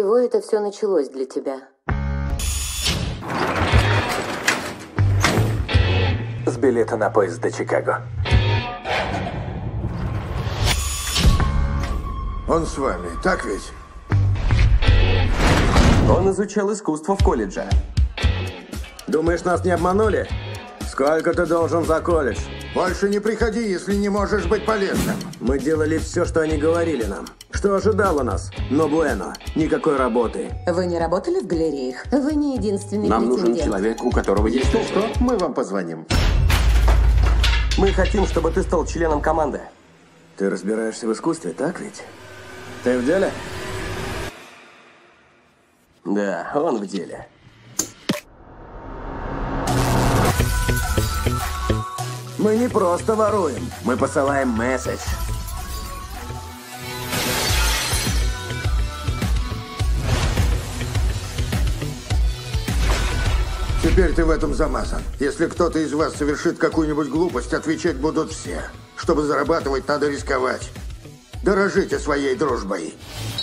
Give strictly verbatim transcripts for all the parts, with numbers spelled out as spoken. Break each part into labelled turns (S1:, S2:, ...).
S1: чего это все началось для тебя?
S2: С билета на поезд до Чикаго.
S3: Он с вами, так ведь?
S4: Он изучал искусство в колледже.
S5: Думаешь, нас не обманули? Сколько ты должен за колледж?
S3: Больше не приходи, если не можешь быть полезным.
S5: Мы делали все, что они говорили нам. Что ожидало нас? Но буэно. Никакой работы.
S6: Вы не работали в галереях?
S1: Вы не единственный
S4: Нам нужен
S1: претендент.
S4: человек, у которого есть
S3: Что,
S4: опыт.
S3: что? Мы вам позвоним.
S4: Мы хотим, чтобы ты стал членом команды.
S5: Ты разбираешься в искусстве, так ведь? Ты в деле?
S4: Да, он в деле.
S5: Мы не просто воруем. Мы посылаем месседж.
S3: Теперь ты в этом замазан. Если кто-то из вас совершит какую-нибудь глупость, отвечать будут все. Чтобы зарабатывать, надо рисковать. Дорожите своей дружбой.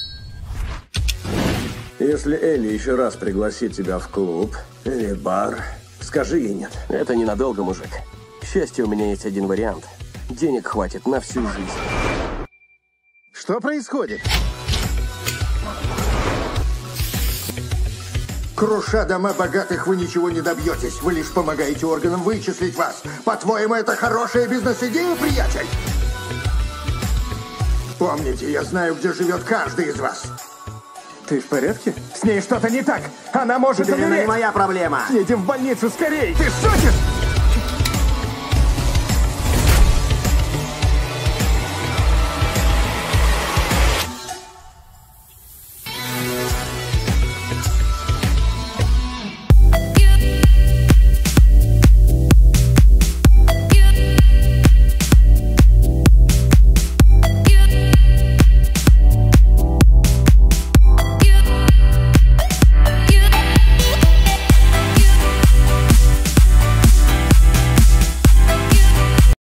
S5: Если Элли еще раз пригласит тебя в клуб или бар, скажи ей нет.
S4: Это ненадолго, мужик. К счастью, у меня есть один вариант. Денег хватит на всю жизнь.
S3: Что происходит? Круша дома богатых, вы ничего не добьетесь. Вы лишь помогаете органам вычислить вас. По-твоему, это хорошая бизнес-идея, приятель? Помните, я знаю, где живет каждый из вас.
S2: Ты в порядке? С ней что-то не так. Она может
S5: Теперь она
S2: умереть.
S5: не моя проблема.
S2: Едем в больницу скорей. Ты шутишь?